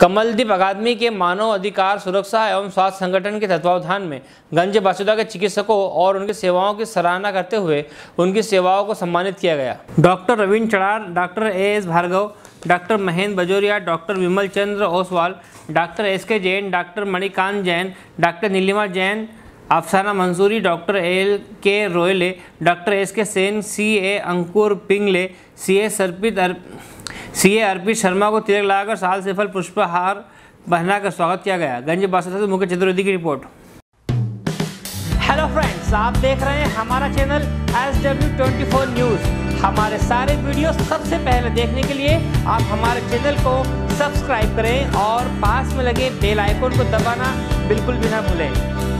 कमलदीप अकादमी के मानव अधिकार सुरक्षा एवं स्वास्थ्य संगठन के तत्वावधान में गंज बासुदा के चिकित्सकों और उनकी सेवाओं की सराहना करते हुए उनकी सेवाओं को सम्मानित किया गया। Doctor Ravindra Chadar, doctor A S Bhargava, doctor Mahendra Bajoria, doctor Vimal Chandra Oswal, doctor S K Jain, doctor Manikant Jain, doctor Neelima Jain, Afsana Mansuri, doctor L K. रोयले, doctor S K. Sen, C A. Ankur Pingle, C A. Arpit Sharma को तिलक लगाकर साल से फल पुष्पहार पहनाकर स्वागत किया गया। गंज बासुदा से मुकेश चतुर्वेदी की रिपोर्ट। हेलो फ्रेंड्स, आप देख रहे हैं हमारा चैनल SW24 न्यूज़। हमारे सारे वीडियो सबसे पहले देखने के लिए आप हमारे चैनल को सब्सक्राइब करें और पास में लगे बेल आइकन को दबाना बिल्कुल भी ना भूलें।